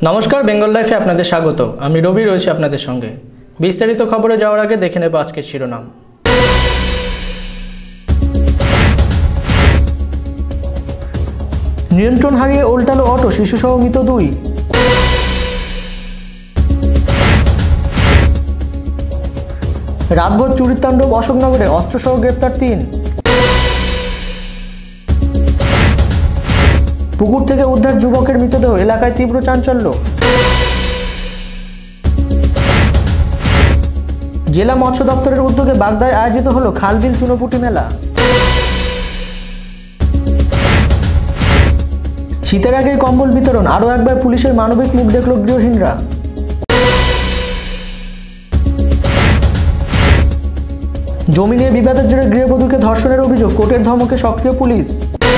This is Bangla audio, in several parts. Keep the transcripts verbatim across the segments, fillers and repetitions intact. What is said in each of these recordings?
নমস্কার, বেঙ্গল লাইফে আপনাদের স্বাগত। আমি রবি রয়েছি আপনাদের সঙ্গে। বিস্তারিত খবরে যাওয়ার আগে দেখে নেব আজকের শিরোনাম। নিয়ন্ত্রণ হারিয়ে উল্টালো অটো, শিশুসহ মৃত দুই। রাতভর চুরির তাণ্ডব, অশোকনগরে অস্ত্রসহ গ্রেপ্তার তিন। পুকুর থেকে উদ্ধার যুবকের মৃতদেহ, এলাকায় তীব্র চাঞ্চল্য। জেলা মৎস্য দপ্তরের উদ্যোগে বাগদায় আয়োজিত হলো খালবিল চুনোপুটি মেলা। শীতের আগেই কম্বল বিতরণ, আরও একবার পুলিশের মানবিক মুখ দেখল গৃহহীনরা। জমি নিয়ে বিবাদের জেরে গৃহবধূকে ধর্ষণের অভিযোগ, কোর্টের ধমকে সক্রিয় পুলিশ।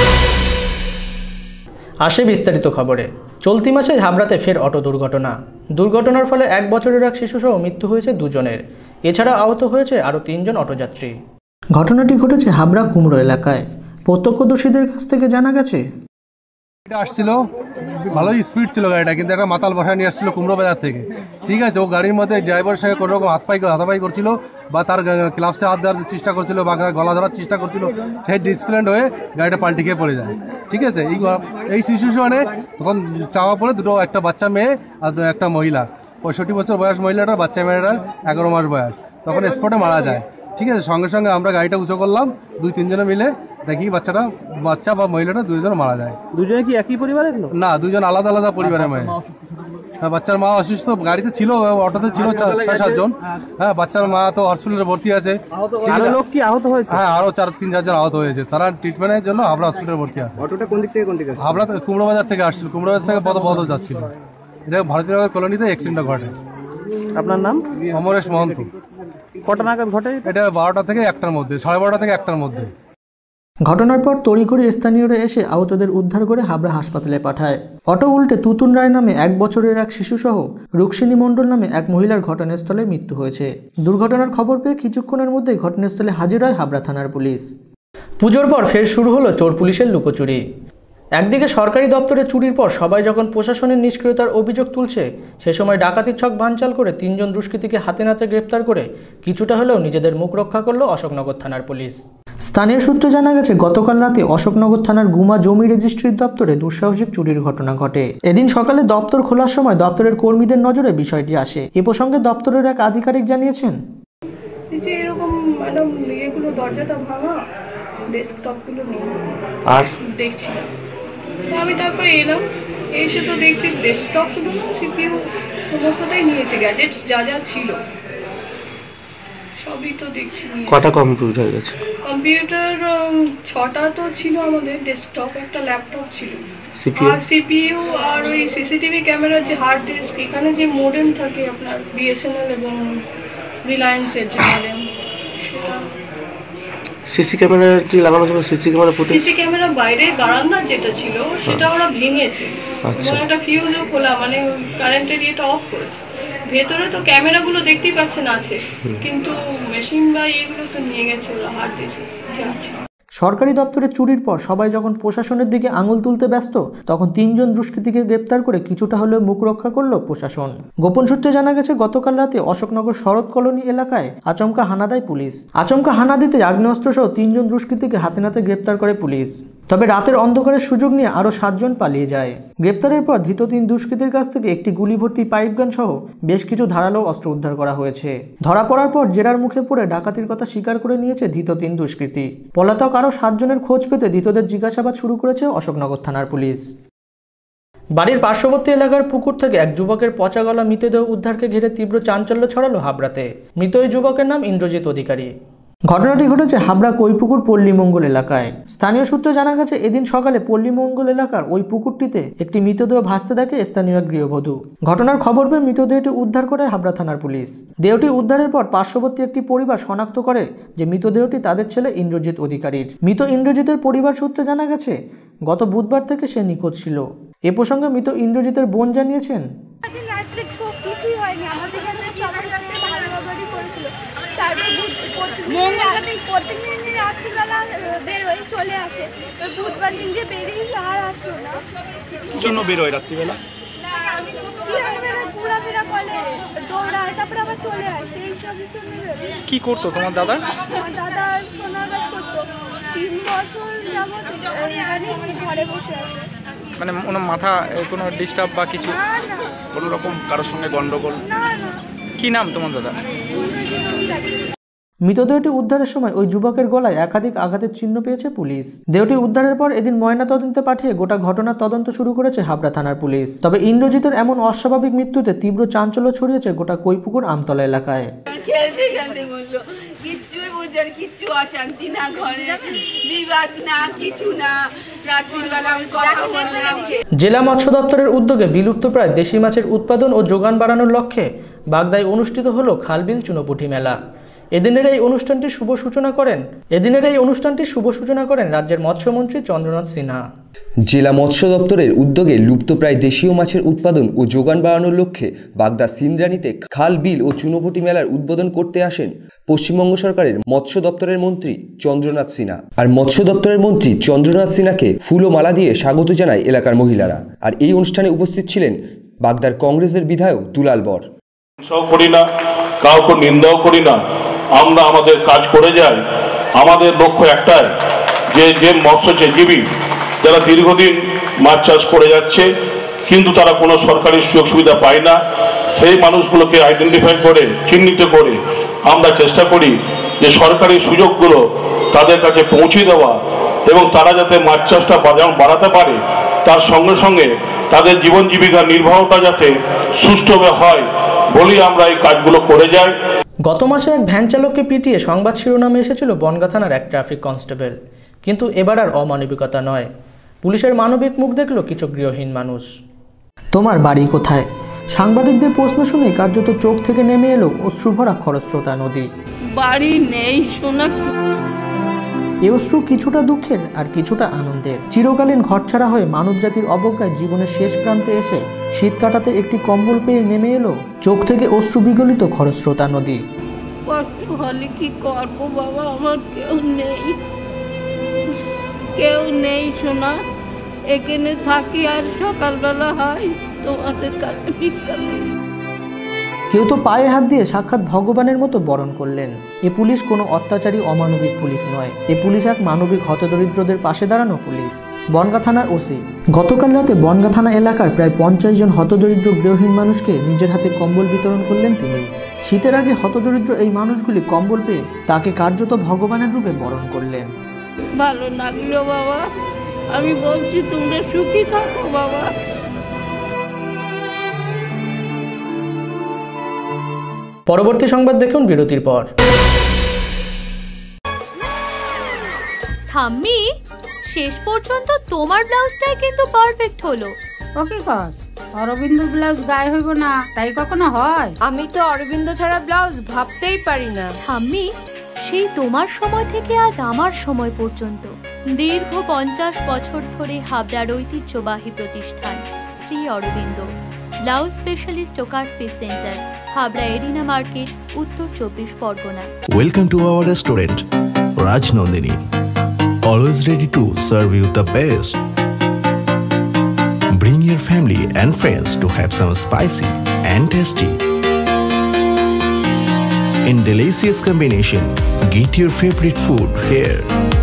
আসে বিস্তারিত খবরে। চলতি মাসে হাবড়াতে ফের অটো দুর্ঘটনা। দুর্ঘটনার ফলে এক বছরের এক শিশুসহ মৃত্যু হয়েছে দুজনের। এছাড়া আহত হয়েছে আরও তিনজন অটোযাত্রী। ঘটনাটি ঘটেছে হাবড়া কুমড়ো এলাকায়। প্রত্যক্ষদর্শীদের কাছ থেকে জানা গেছে, এটা আসছিল ভালোই স্পিড ছিল গাড়িটা, কিন্তু একটা মাতাল বসায় নিয়ে আসছিল কুমড়ো বাজার থেকে। ঠিক আছে, ও গাড়ির মধ্যে ড্রাইভারের সঙ্গে কোনো রকম হাতপাই হাতাপাই করছিল বা তার ক্লাসে হাত দেওয়ার চেষ্টা করছিল বা গলা ধরার চেষ্টা করছিল। সেই ডিসপ্লেন্ড হয়ে গাড়িটা পাল্টি খেয়ে পড়ে যায়। ঠিক আছে, এই এই শিশু মানে তখন চাওয়া পড়ে দুটো, একটা বাচ্চা মেয়ে আর একটা মহিলা। পঁয়ষট্টি বছর বয়স মহিলাটার, বাচ্চা মেয়েটার এগারো মাস বয়স। তখন স্পটে মারা যায়। ঠিক আছে, সঙ্গে সঙ্গে আমরা গাড়িটা উঁচু করলাম, দুই তিনজনে মিলে দেখি বাচ্চাটা বাচ্চা বা মহিলাটা দুইজন মারা যায়। দুজনে কি একই পরিবারের? না, দুজন আলাদা আলাদা পরিবারের মেয়ে। হ্যাঁ, বাচ্চার মা অসুস্থ, গাড়িতে ছিল, অটোতে ছিল ছয় সাতজন। হ্যাঁ, বাচ্চার মা তো হসপিটালে ভর্তি আছে। লোক কি আহত হয়েছে? হ্যাঁ, আরো চার তিন চারজন আহত হয়েছে। তারা ট্রিটমেন্টের জন্য হাবড়া হসপিটালে ভর্তি আছে। অটোটা কোন দিক থেকে কোন দিকে? হাবড়া কুমড়ো বাজার থেকে আসছিল, কুমড়ো বাজার থেকে পদ পদ যাচ্ছিল। এটা ভারতীয় কলোনিতে অ্যাক্সিডেন্ট ঘটে। আপনার নাম? অমরেশ মহন্ত। কটা নাগাদ ঘটে এটা? বারোটা থেকে একটার মধ্যে, সাড়ে বারোটা থেকে একটার মধ্যে। ঘটনার পর তড়িঘড়ি স্থানীয়রা এসে আহতদের উদ্ধার করে হাবড়া হাসপাতালে পাঠায়। অটো উল্টে তুতুন রায় নামে এক বছরের এক শিশুসহ রুক্মিণী মণ্ডল নামে এক মহিলার ঘটনাস্থলে মৃত্যু হয়েছে। দুর্ঘটনার খবর পেয়ে কিছুক্ষণের মধ্যেই ঘটনাস্থলে হাজির হয় হাবড়া থানার পুলিশ। পুজোর পর ফের শুরু হলো চোর পুলিশের লুকোচুরি। একদিকে সরকারি দপ্তরে চুরির পর সবাই যখন প্রশাসনের নিষ্ক্রিয়তার অভিযোগ তুলছে, সে সময় ডাকাতির ছক ভাঙচাল করে তিনজন দুষ্কৃতীকে হাতে নাতে গ্রেপ্তার করে কিছুটা হলেও নিজেদের মুখ রক্ষা করল অশোকনগর থানার পুলিশ। স্থানীয় সূত্রে জানা গেছে, গতকাল রাতে অশোকনগর থানার গুমা জমি রেজিস্ট্রির দপ্তরে দুঃসাহসিক চুরির ঘটনা ঘটে। এদিন সকালে দপ্তর খোলার সময় দপ্তরের কর্মীদের নজরে বিষয়টি আসে। এ প্রসঙ্গে দপ্তরের এক আধিকারিক জানিয়েছেন, যে এরকম ম্যাডাম এগুলো দরজাটা ভাঙা, ডেস্কটপগুলো নিয়ে আর দেখছি। তো আমি তারপরে এলাম, এসে তো দেখছি ডেস্কটপ শুধু না, সিপিইউ সমস্তটাই নিয়েছে, গ্যাজেটস যা যা ছিল সবই তো দেখছি। কটা কম্পিউটার হয়ে গেছে? কম্পিউটার ছটা তো ছিল আমাদের, ডেস্কটপ একটা ল্যাপটপ ছিল, সিপিইউ আর সিপিইউ আর ওই সিসিটিভি ক্যামেরার যে হার্ড ডিস্ক, এখানে যে মোডেম থাকে আপনার বিএসএনএল এবং রিলায়েন্সের যে মোডেম, সিসি ক্যামেরা যে লাগানো ছিল, সিসি ক্যামেরা ফুটে সিসি ক্যামেরা বাইরে বারান্দা যেটা ছিল সেটা ওরা ভেঙেছে। আচ্ছা, এবং একটা ফিউজও খোলা, মানে কারেন্টের ইয়েটা অফ করেছে। ভেতরে তো ক্যামেরাগুলো দেখতেই পাচ্ছেন আছে, কিন্তু মেশিন বা এগুলো তো নিয়ে গেছে ওরা, হার্ড ডিস্ক যা আছে। সরকারি দপ্তরে চুরির পর সবাই যখন প্রশাসনের দিকে আঙুল তুলতে ব্যস্ত, তখন তিনজন দুষ্কৃতীকে গ্রেপ্তার করে কিছুটা হলেও মুখ রক্ষা করল প্রশাসন। গোপন সূত্রে জানা গেছে, গতকাল রাতে অশোকনগর শরৎ কলোনি এলাকায় আচমকা হানা দেয় পুলিশ। আচমকা হানা দিতে আগ্নেয়াস্ত্র সহ তিনজন দুষ্কৃতীকে হাতে নাতে গ্রেপ্তার করে পুলিশ। তবে রাতের অন্ধকারের সুযোগ নিয়ে আরও সাতজন পালিয়ে যায়। গ্রেপ্তারের পর ধৃত তিন দুষ্কৃতীর কাছ থেকে একটি গুলি ভর্তি পাইপগান সহ বেশ কিছু ধারালো অস্ত্র উদ্ধার করা হয়েছে। ধরা পড়ার পর জেরার মুখে পড়ে ডাকাতির কথা স্বীকার করে নিয়েছে ধৃত তিন দুষ্কৃতী। পলাতক আরও সাতজনের খোঁজ পেতে ধৃতদের জিজ্ঞাসাবাদ শুরু করেছে অশোকনগর থানার পুলিশ। বাড়ির পার্শ্ববর্তী এলাকার পুকুর থেকে এক যুবকের পচা গলা মৃতদেহ উদ্ধারকে ঘিরে তীব্র চাঞ্চল্য ছড়ালো হাবড়াতে। মৃত ওই যুবকের নাম ইন্দ্রজিৎ অধিকারী। ঘটনাটি ঘটেছে হাবড়া কৈপুকুর পল্লীমঙ্গল এলাকায়। স্থানীয় সূত্রে জানা গেছে, এদিন সকালে পল্লীমঙ্গল এলাকার ওই পুকুরটিতে একটি মৃতদেহ ভাসতে দেখে স্থানীয় গৃহবধূ। ঘটনার খবর পেয়ে মৃতদেহটি উদ্ধার করে হাবড়া থানার পুলিশ। দেহটি উদ্ধারের পর পার্শ্ববর্তী একটি পরিবার শনাক্ত করে যে মৃতদেহটি তাদের ছেলে ইন্দ্রজিৎ অধিকারীর। মৃত ইন্দ্রজিতের পরিবার সূত্রে জানা গেছে, গত বুধবার থেকে সে নিখোঁজ ছিল। এ প্রসঙ্গে মৃত ইন্দ্রজিতের বোন জানিয়েছেন, প্রত্যেকদিন রাত্রিবেলা বের হয়ে চলে আসে, বুধবার দিন যে বেরিয়ে আর আসলো না। কি জন্য বের হয় রাত্রিবেলা? না আমি ঘোরাফেরা করে, দৌড়ায়, তারপরে আবার চলে আসে, এই সবই জন্য বেরোয়। কি করতো তোমার দাদা? আমার দাদা সোনার কাজ করতো, তিন বছর যাবত এখানে ঘরে বসে আছে। মানে ওনার মাথা এ, কোনো ডিস্টার্ব বা কিছু, না না কোনো রকম কারোর সঙ্গে গন্ডগোল? না না কি নাম তোমার দাদা? মৃতদেহটি উদ্ধারের সময় ওই যুবকের গলায় একাধিক আঘাতের চিহ্ন পেয়েছে পুলিশ। দেহটি উদ্ধারের পর এদিন ময়নাতদন্তে পাঠিয়ে গোটা ঘটনার তদন্ত শুরু করেছে হাবড়া থানার পুলিশ। তবে ইন্দ্রজিতের এমন অস্বাভাবিক মৃত্যুতে তীব্র চাঞ্চল্য ছড়িয়েছে গোটা কৈপুকুর আমতলা এলাকায়। খেলতে খেলতে বললো, কিচ্ছুই বুঝার, কিচ্ছু অশান্তি না, ঘরে বিবাদ না, কিছু না, রাত্রিবেলা আমি কথা বললাম। জেলা মৎস্য দপ্তরের উদ্যোগে বিলুপ্তপ্রায় দেশি মাছের উৎপাদন ও যোগান বাড়ানোর লক্ষ্যে বাগদায় অনুষ্ঠিত হলো খালবিল চুনোপুঁটি মেলা। এদিনের এই অনুষ্ঠানটি শুভ সূচনা করেন এদিনের এই অনুষ্ঠানটি শুভ সূচনা করেন রাজ্যের মৎস্যমন্ত্রী চন্দ্রনাথ সিনহা। জেলা মৎস্য দপ্তরের উদ্যোগে লুপ্তপ্রায় দেশীয় মাছের উৎপাদন ও যোগান বাড়ানোর লক্ষ্যে বাগদা সিন্দ্রানীতে খাল বিল ও চুনোপুঁটি মেলার উদ্বোধন করতে আসেন পশ্চিমবঙ্গ সরকারের মৎস্য দপ্তরের মন্ত্রী চন্দ্রনাথ সিনহা। আর মৎস্য দপ্তরের মন্ত্রী চন্দ্রনাথ সিনহাকে ফুল ও মালা দিয়ে স্বাগত জানায় এলাকার মহিলারা। আর এই অনুষ্ঠানে উপস্থিত ছিলেন বাগদার কংগ্রেসের বিধায়ক দুলাল বর। করি না, কাউকে নিন্দাও করি না, আমরা আমাদের কাজ করে যাই। আমাদের লক্ষ্য একটাই, যে যে মৎস্যজীবী যারা দীর্ঘদিন মাছ চাষ করে যাচ্ছে কিন্তু তারা কোনো সরকারি সুযোগ সুবিধা পায় না, সেই মানুষগুলোকে আইডেন্টিফাই করে চিহ্নিত করে আমরা চেষ্টা করি যে সরকারি সুযোগগুলো তাদের কাছে পৌঁছে দেওয়া এবং তারা যাতে মাছ চাষটা বাড়াতে পারে, তার সঙ্গে সঙ্গে তাদের জীবন জীবিকার নির্বাহটা যাতে সুষ্ঠুভাবে হয় বলেই আমরা এই কাজগুলো করে যাই। গত মাসে এক ভ্যান চালককে পিটিয়ে সংবাদ শিরোনামে এসেছিল বনগাঁ থানার এক ট্রাফিক কনস্টেবল, কিন্তু এবার আর অমানবিকতা নয়, পুলিশের মানবিক মুখ দেখল কিছু গৃহহীন মানুষ। তোমার বাড়ি কোথায়? সাংবাদিকদের প্রশ্ন শুনে কার্যত চোখ থেকে নেমে এলো অশ্রুভরা খরস্রোতা নদী। বাড়ি নেই সোনা। এ অশ্রু কিছুটা দুঃখের আর কিছুটা আনন্দের। চিরকালীন ঘরছাড়া হয়ে মানবজাতির অবজ্ঞায় জীবনের শেষ প্রান্তে এসে শীত কাটাতে একটি কম্বল পেয়ে নেমে এলো চোখ থেকে অশ্রু বিগলিত খরস্রোতা নদী। কষ্ট হলে কি করবো বাবা, আমার কেউ নেই, কেউ নেই সোনা। এখানে থাকি আর সকালবেলা হয় তোমাদের কাছে ভিক্ষা করি। কেউ তো পায়ে হাত দিয়ে সাক্ষাৎ ভগবানের মতো বরণ করলেন। এ পুলিশ কোনো অত্যাচারী অমানবিক পুলিশ নয়, এ পুলিশ এক মানবিক হতদরিদ্রদের পাশে দাঁড়ানো পুলিশ। বনগাঁ থানার ওসি গতকাল রাতে বনগাঁ থানা এলাকার প্রায় পঞ্চাশ জন হতদরিদ্র গৃহহীন মানুষকে নিজের হাতে কম্বল বিতরণ করলেন তিনি। শীতের আগে হতদরিদ্র এই মানুষগুলি কম্বল পেয়ে তাকে কার্যত ভগবানের রূপে বরণ করলেন। ভালো লাগলো বাবা, আমি বলছি তোমরা সুখী থাকো বাবা। পরবর্তী সংবাদ দেখুন বিরতির পর। ঠাম্মি, শেষ পর্যন্ত তোমার ব্লাউজটাই কিন্তু পারফেক্ট হলো। ওকে কস অরবিন্দ ব্লাউজ গায়ে হইব না, তাই কখনো হয়? আমি তো অরবিন্দ ছাড়া ব্লাউজ ভাবতেই পারি না। ঠাম্মি, সেই তোমার সময় থেকে আজ আমার সময় পর্যন্ত দীর্ঘ পঞ্চাশ বছর ধরে হাবড়ার ঐতিহ্যবাহী প্রতিষ্ঠান শ্রী অরবিন্দ ব্লাউজ স্পেশালিস্ট ও cut piece centre, Habra arena market, Uttar Chabbish Pargana. Welcome to our restaurant, Raj Nandini. Always ready to serve you the best. Bring your family and friends to have some spicy and tasty. In delicious combination, get your favorite food here.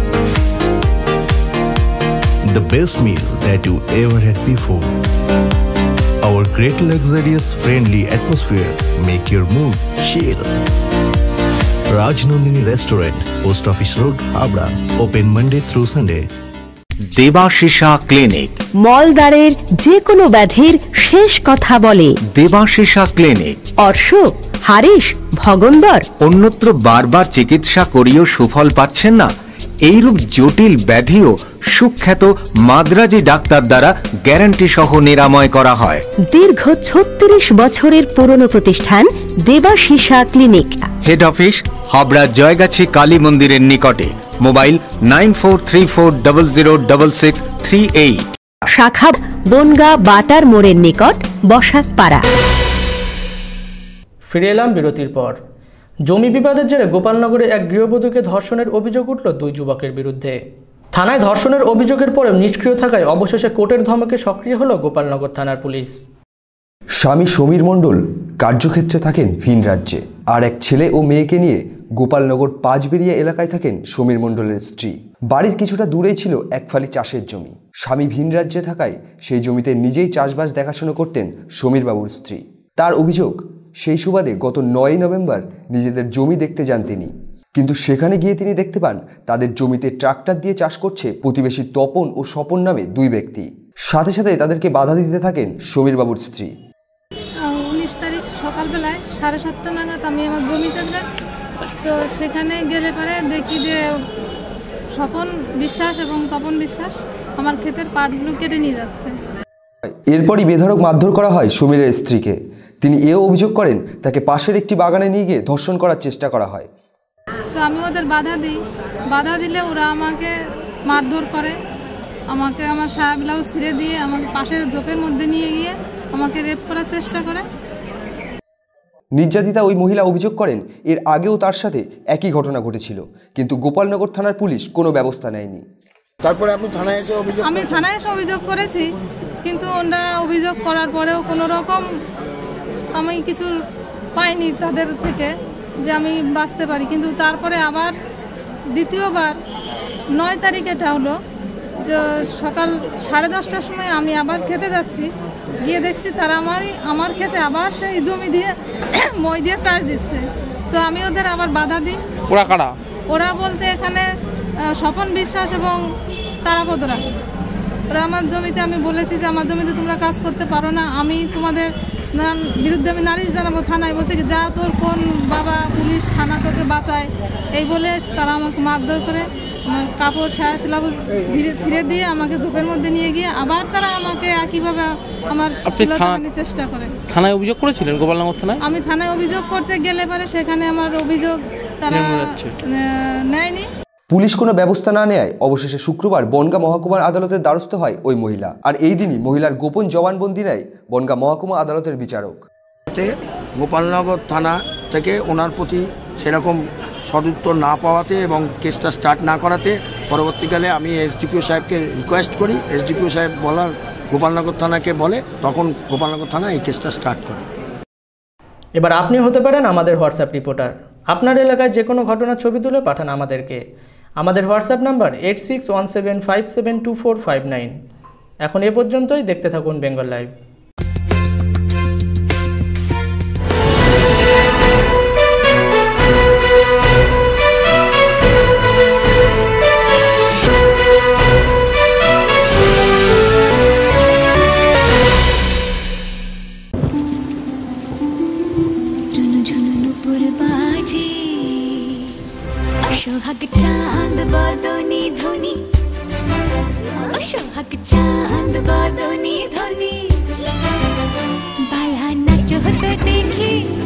The best meal that you ever had before. Our great luxurious friendly atmosphere make your mood chill. Raj Nandini Restaurant, Post Office Road, Habra. Open Monday through Sunday. Debashisa clinic মলদ্বারের যে কোনো ব্যাধির শেষ কথা বলে। দেবাশিসা ক্লিনিক অর্শ, হারিস, ভগন্দর অন্যত্র বারবার চিকিৎসা করিয়েও সুফল পাচ্ছেন না? এইরূপ জটিল ব্যাধিও সুখ্যাত মাদ্রাজি ডাক্তার দ্বারা গ্যারান্টি সহ নিরাময় করা হয়। দীর্ঘ ছত্রিশ বছরের পুরনো প্রতিষ্ঠান Debashisa clinic. Head office Habra Jaygachhi Kali মন্দিরের নিকটে। Mobile nine four three four double zero double six three eight. শাখা বনগা বাটার মোড়ের নিকট, বসাকপাড়া। ফিরে এলাম বিরতির পর। জমি বিবাদের জেরে গোপালনগরে এক গৃহবধূকে ধর্ষণের অভিযোগ উঠল দুই যুবকের বিরুদ্ধে। থানায় ধর্ষণের অভিযোগের পরেও নিষ্ক্রিয় থাকায় অবশেষে কোর্টের ধমকে সক্রিয় হল গোপালনগর থানার পুলিশ। স্বামী সমীর মণ্ডল কার্যক্ষেত্রে থাকেন ভিন রাজ্যে, আর এক ছেলে ও মেয়েকে নিয়ে গোপালনগর পাঁচবেরিয়া এলাকায় থাকেন সমীর মণ্ডলের স্ত্রী। বাড়ির কিছুটা দূরেই ছিল এক ফালি চাষের জমি। স্বামী ভিন রাজ্যে থাকায় সেই জমিতে নিজেই চাষবাস দেখাশোনা করতেন সমীরবাবুর স্ত্রী। তার অভিযোগ, সেই সুবাদে গত নয়ই নভেম্বর নিজেদের জমি দেখতে যান তিনি, কিন্তু সেখানে গিয়ে তিনি দেখতে পান তাদের জমিতে ট্রাক্টর দিয়ে চাষ করছে প্রতিবেশী তপন ও স্বপন নামে দুই ব্যক্তি। সাথে সাথে তাদেরকে বাধা দিতে থাকেন সমীরবাবুর স্ত্রী। উনিশ তারিখ সকালবেলায় সাড়ে সাতটা নাগাদ আমি আমার জমিতে যাই, তো সেখানে গেলে পরে দেখি যে স্বপন বিশ্বাস এবং তপন বিশ্বাস আমার ক্ষেতের পাটগুলো কেটে নিয়ে যাচ্ছে। এরপরই বেধড়ক মারধর করা হয় সমীরের স্ত্রীকে। তিনি এও অভিযোগ করেন তাকে পাশের একটি বাগানে নিয়ে গিয়ে ধর্ষণ করার চেষ্টা করা হয়। তো আমি ওদের বাধা দিই, বাধা দিলে ওরা আমাকে মারধর করে, আমাকে আমার সায়া ব্লাউজ ছিঁড়ে দিয়ে আমাকে পাশের ঝোপের মধ্যে নিয়ে গিয়ে আমাকে রেপ করার চেষ্টা করে। নির্যাতিতা ওই মহিলা অভিযোগ করেন এর আগেও তার সাথে একই ঘটনা ঘটেছিল, কিন্তু গোপালনগর থানার পুলিশ কোনো ব্যবস্থা নেয়নি। তারপরে আপনি থানায় এসে অভিযোগ আমি থানায় এসে অভিযোগ করেছি, কিন্তু ওরা অভিযোগ করার পরেও কোনো রকম আমি কিছু পাইনি তাদের থেকে যে আমি বাঁচতে পারি। কিন্তু তারপরে আবার দ্বিতীয়বার নয় তারিখ এটা হলো যে সকাল সাড়ে দশটার সময় আমি আবার খেতে যাচ্ছি, গিয়ে দেখছি তারা আমারই আমার খেতে আবার সেই জমি দিয়ে মই দিয়ে চাষ দিচ্ছে। তো আমি ওদের আবার বাধা দিই। ওরা কারা? ওরা বলতে এখানে স্বপন বিশ্বাস এবং তারাপদরা। ওরা আমার জমিতে, আমি বলেছি যে আমার জমিতে তোমরা কাজ করতে পারো না, আমি তোমাদের বিরুদ্ধে আমি নালিশ জানাবো থানায়। বলছে কি যা তোর কোন বাবা পুলিশ থানা তোকে বাঁচায়, এই বলে তারা আমাকে মারধর করে আমার কাপড় সায়া সিলাবু ছিঁড়ে দিয়ে আমাকে ঝোপের মধ্যে নিয়ে গিয়ে আবার তারা আমাকে একইভাবে আমার চেষ্টা করে। থানায় অভিযোগ করেছিলেন গোপালনগর থানায়? আমি থানায় অভিযোগ করতে গেলে পরে সেখানে আমার অভিযোগ তারা নেয়নি। পুলিশ কোনো ব্যবস্থা না নেয় অবশেষে শুক্রবার বনগাঁ মহকুমার আদালতের দ্বারস্থ হয় ওই মহিলা। আর এই দিনই মহিলার গোপন জবানবন্দি নেয় বনগাঁ মহকুমা আদালতের বিচারক। গোপালনগর থানা থেকে ওনার প্রতি সেরকম সদুত্তর না পাওয়াতে এবং কেসটা স্টার্ট না করাতে পরবর্তীকালে আমি এসডিপিও সাহেবকে রিকোয়েস্ট করি। এসডিপিও সাহেব বলার গোপালনগর থানাকে বলে, তখন গোপালনগর থানা এই কেসটা স্টার্ট করে। এবার আপনি হতে পারেন আমাদের হোয়াটসঅ্যাপ রিপোর্টার। আপনার এলাকায় যে কোনো ঘটনার ছবি তুলে পাঠান আমাদেরকে। আমাদের WhatsApp number eight six one seven five seven two four five nine. এখন এ পর্যন্তই, দেখতে থাকুন বেঙ্গল লাইভ। সোহাগ চাঁদ বদনি ধনি, সোহাগ চাঁদ বদনি ধনি, বালা নাচ হতে দেখি